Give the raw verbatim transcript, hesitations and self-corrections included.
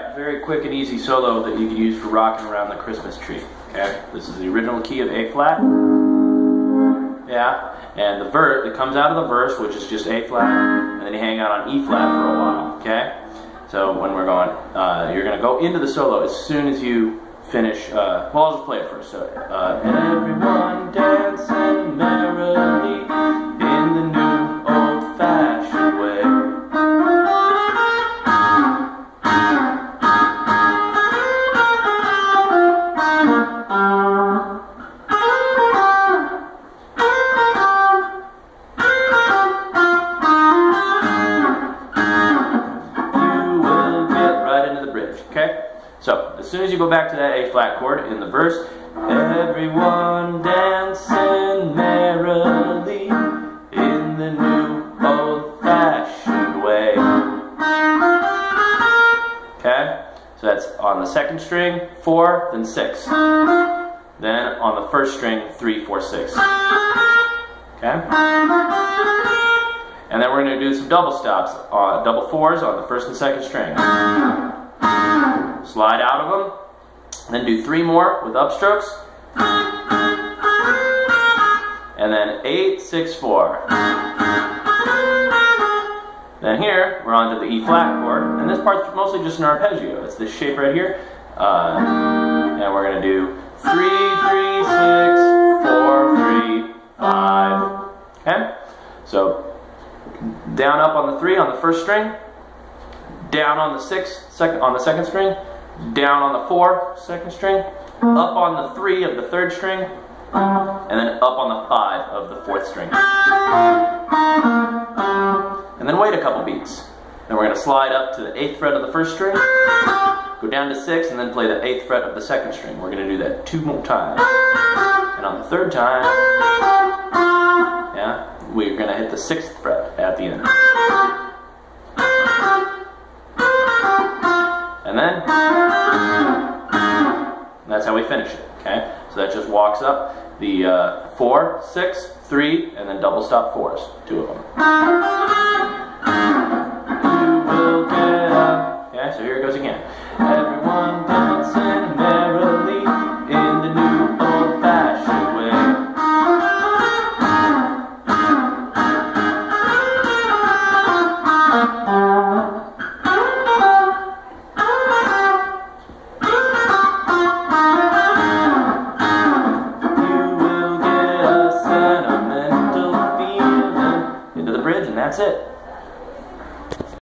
Alright, very quick and easy solo that you can use for rocking around the Christmas tree. Okay, this is the original key of A flat. Yeah, and the verse, it comes out of the verse, which is just A flat, and then you hang out on E flat for a while, okay? So when we're going, uh, you're going to go into the solo as soon as you finish, uh, well, I'll just play it first. So, uh, everyone dancing merrily in the new old-fashioned way. So, as soon as you go back to that A flat chord in the verse, everyone dancing merrily in the new old-fashioned way. Okay? So that's on the second string, four, then six. Then on the first string, three, four, six. Okay? And then we're going to do some double stops, uh, double fours on the first and second string. Slide out of them, then do three more with upstrokes, and then eight, six, four. Then here, we're on to the E flat chord, and this part's mostly just an arpeggio. It's this shape right here, uh, and we're going to do three, three, six, four, three, five. Okay? So, down up on the three on the first string, down on the six, second on the second string, down on the four, second string, up on the three of the third string, and then up on the five of the fourth string. And then wait a couple beats. Then we're going to slide up to the eighth fret of the first string, go down to six, and then play the eighth fret of the second string. We're going to do that two more times. And on the third time, yeah, we're going to hit the sixth fret at the end. And then, and that's how we finish it, okay? So that just walks up the uh, four, six, three, and then double stop fours, two of them. You will get up. Okay, so here it goes again.